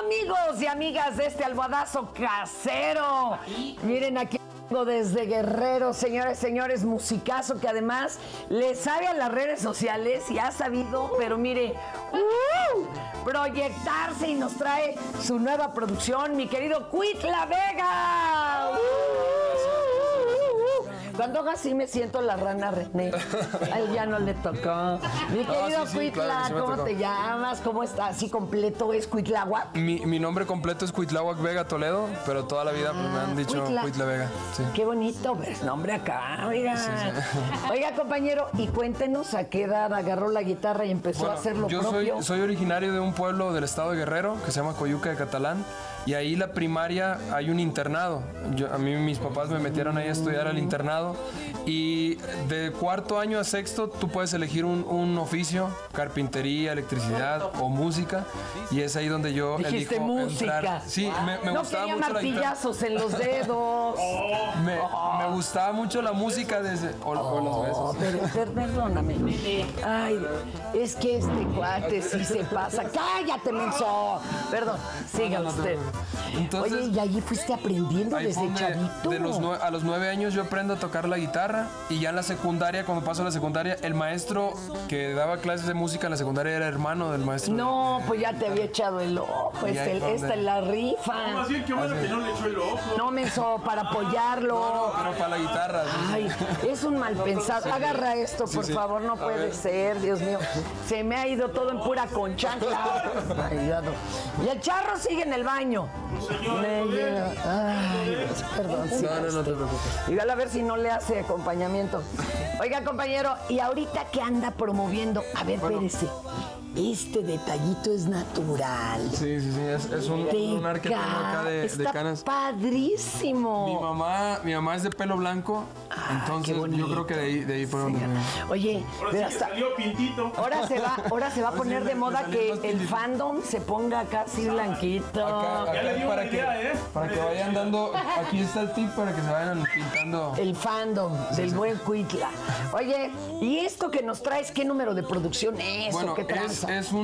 Amigos y amigas de este almohadazo casero, miren aquí desde Guerrero, señores, señores, musicazo que además le sabe a las redes sociales y ha sabido, pero mire, proyectarse y nos trae su nueva producción, mi querido Cuitla Vega. Cuando haga así me siento la rana René. A él ya no le tocó. Mi querido Cuitla, claro, sí ¿cómo te llamas? ¿Cómo estás? ¿Así completo es Cuitláhuac? Mi nombre completo es Cuitláhuac Vega Toledo, pero toda la vida me han dicho Cuitla Vega. Sí. Qué bonito, ves nombre acá, oiga. Sí. Oiga, compañero, y cuéntenos a qué edad agarró la guitarra y empezó a hacer lo propio. Yo soy originario de un pueblo del estado de Guerrero que se llama Coyuca de Catalán. Y ahí la primaria hay un internado. A mí mis papás me metieron ahí a estudiar al internado. Y de cuarto año a sexto tú puedes elegir un oficio, carpintería, electricidad o música. Y es ahí donde yo elijo música. Entrar. Sí, me no gustaba quería mucho martillazos en los dedos. Me gustaba mucho la música desde... los besos. Pero perdóname. Ay, es que este cuate sí se pasa. ¡Cállate, menso! Perdón, siga usted. Entonces, oye, y allí fuiste aprendiendo desde chavito. A los 9 años yo aprendo a tocar la guitarra y ya en la secundaria, cuando paso a la secundaria, el maestro que daba clases de música en la secundaria era hermano del maestro. No, pues ya te había echado el ojo. Esta es la rifa. No, más bien, qué bueno que no le echó el ojo. No, menso, para apoyarlo. No, pero para la guitarra. Ay, es un mal pensado. Agarra esto, por favor, no puede ser, Dios mío. Se me ha ido todo en pura conchancla. Y el charro sigue en el baño. Ay, perdón. Sí, no te preocupes. Dígale a ver si no le hace acompañamiento. Oiga, compañero, ¿y ahorita qué anda promoviendo? A ver, espérese. Este detallito es natural. Sí, es un ar que tengo acá de canas. Está padrísimo. Mi mamá es de pelo blanco, entonces yo creo que de ahí fue donde... Oye, ahora sí salió pintito. Ahora se va a poner de moda que el fandom se ponga casi blanquito. Acá para que vayan dando, aquí está el tip para que se vayan pintando. El fandom del buen Cuitla. Oye, ¿y esto que nos traes, qué número de producción es? Bueno, ¿o qué tranza?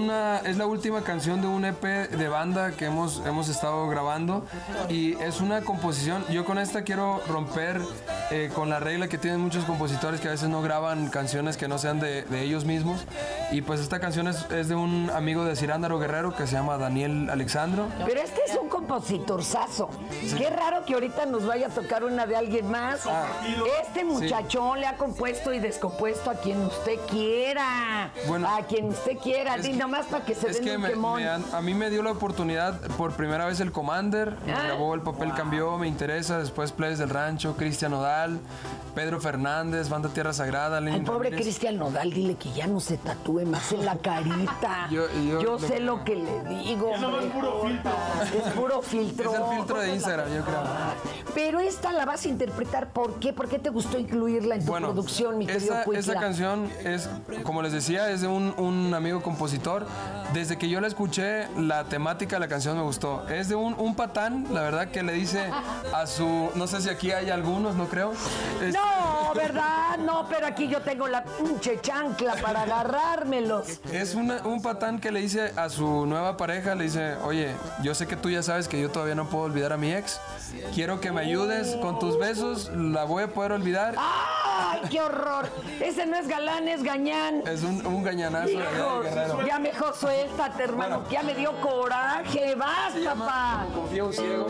Es la última canción de un EP de banda que hemos estado grabando y es una composición. Yo con esta quiero romper con la regla que tienen muchos compositores que a veces no graban canciones que no sean de ellos mismos. Y pues esta canción es de un amigo de Cirándaro Guerrero que se llama Daniel Alexandro. Pero este es un compositorzazo. Sí. Qué raro que ahorita nos vaya a tocar una de alguien más. Este muchachón le ha compuesto y descompuesto a quien usted quiera. Bueno, a quien usted quiera. Y nomás para que se den un quemón. A mí me dio la oportunidad por primera vez el Commander. Me grabó El Papel Cambió, Me Interesa. Después Players del Rancho, Cristian Nodal, Pedro Fernández, Banda Tierra Sagrada. Al pobre Cristian Nodal, dile que ya no se tatúe más en la carita. Yo sé lo que le digo. Eso es puro filtro. Es puro filtro. Es el filtro de Instagram, yo creo. Pero esta la vas a interpretar, ¿por qué? ¿Por qué te gustó incluirla en tu producción, mi querido Cuitla? Esta canción es, como les decía, es de un amigo compositor. Desde que yo la escuché, la temática de la canción me gustó. Es de un patán, la verdad, que le dice a su... No sé si aquí hay algunos, no creo. No, ¿verdad? No, pero aquí yo tengo la pinche chancla para agarrármelos. Es un patán que le dice a su nueva pareja, le dice, oye, yo sé que tú ya sabes que yo todavía no puedo olvidar a mi ex. Quiero que me ayudes con tus besos, la voy a poder olvidar. ¡Ay, qué horror! Ese no es galán, es gañán. Es un gañanazo. Hijo, de Guerrero. Ya mejor suéltate, hermano, que ya me dio coraje. ¡Vas, papá! Confía un ciego.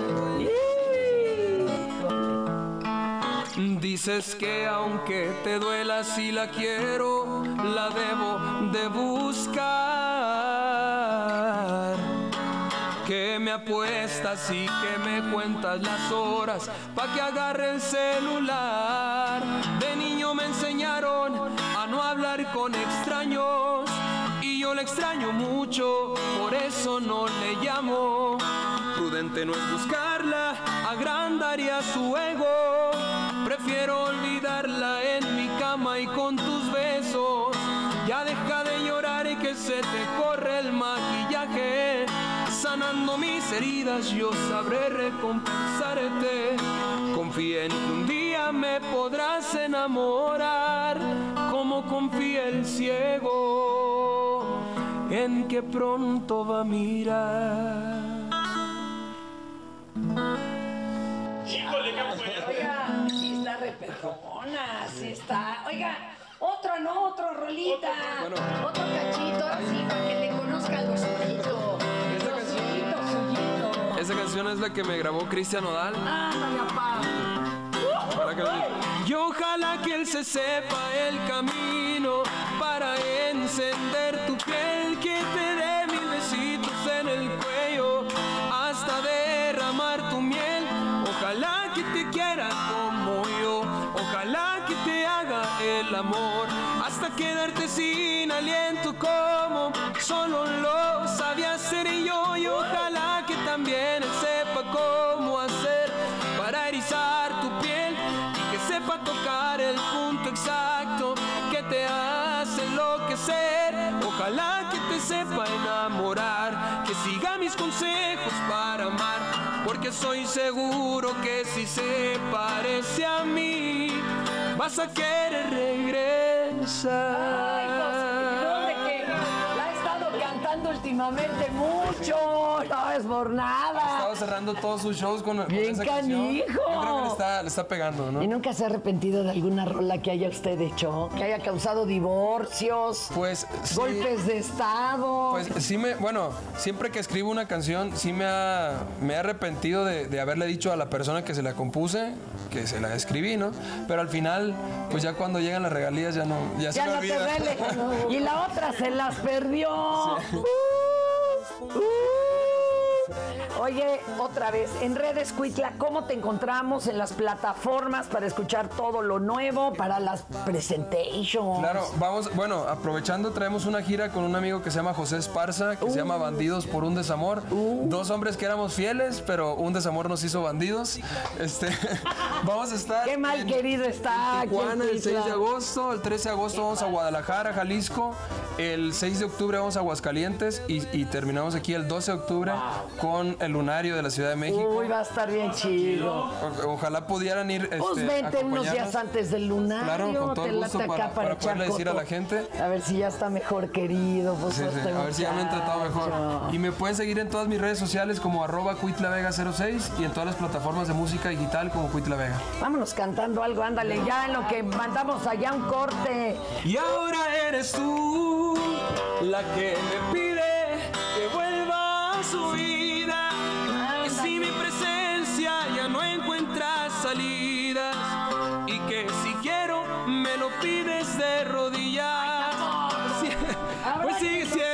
Dices que aunque te duela si la quiero, la debo de buscar. Que me apuestas y que me cuentas las horas pa' que agarre el celular. De niño me enseñaron a no hablar con extraños y yo le extraño mucho, por eso no le llamo. Prudente no es buscarla, agrandaría su ego. Prefiero olvidarla en mi cama y con tus besos. Ya deja de llorar y que se te corre el maquillaje. Sanando mis heridas yo sabré recompensarte. Confía en que un día me podrás enamorar, como confía el ciego en que pronto va a mirar. Ándale, ¿qué fue? Oiga, sí está repetona, sí está. Oiga, otro, ¿no? Otro rolita. Otro cachito, así, para que le conozcan los ojitos. Esa canción es la que me grabó Cristian Nodal. Ándale, papá. Y ojalá que él se sepa el camino para encender tu piel, que te dé 1000 besitos en el cuello hasta derramar tu miel. Ojalá que te quiera como yo, ojalá que te haga el amor hasta quedarte sin aliento como solo lo sabía hacer yo. Y ojalá que también él sepa cómo hacer para erizar tu piel y que sepa tocar el punto exacto que te hace enloquecer. Ojalá que te sepa enamorar, que siga mis consejos para amar, porque soy seguro que si se parece a mí vas a querer regresar. Ay, ¿dónde que la he estado cantando últimamente mucho? No es por nada. Estaba cerrando todos sus shows con Bien esa canción. canijo. Yo creo que le está pegando, ¿no? ¿Y nunca se ha arrepentido de alguna rola que haya usted hecho? Que haya causado divorcios, Pues sí. golpes de estado. Pues sí bueno, siempre que escribo una canción sí me he arrepentido de haberle dicho a la persona que se la compuse, que se la escribí, ¿no? Pero al final, pues ya cuando llegan las regalías ya se me ya no te olvida. duele. Y la otra se las perdió. Oye, otra vez, en redes Cuitla, ¿cómo te encontramos en las plataformas para escuchar todo lo nuevo, para las presentations? Claro, bueno, aprovechando, traemos una gira con un amigo que se llama José Esparza, que se llama Bandidos por un Desamor. Dos hombres que éramos fieles, pero un desamor nos hizo bandidos. Vamos a estar Qué mal querido está en Tijuana aquí en el 6 de Cuitla. agosto, el 13 de agosto vamos a Guadalajara, Jalisco, el 6 de octubre vamos a Aguascalientes y terminamos aquí el 12 de octubre con el Lunario de la Ciudad de México. Uy, va a estar bien chido. Ojalá pudieran ir Pues vente unos días acompañarnos. antes del lunario. Claro, con todo te el gusto late acá para echar poderle decir a coto. la gente. A ver si ya está mejor querido. Pues, Sí, este a ver si ya me han tratado mejor. muchacho. Y me pueden seguir en todas mis redes sociales como @cuitlavega06 y en todas las plataformas de música digital como Cuitlavega. Vámonos cantando algo, ándale, ya en lo que mandamos allá un corte. Y ahora eres tú la que me pide que vuelva a su vida. Que si mi presencia ya no encuentra salidas y que si quiero me lo pides de rodillas. Pues sigue siendo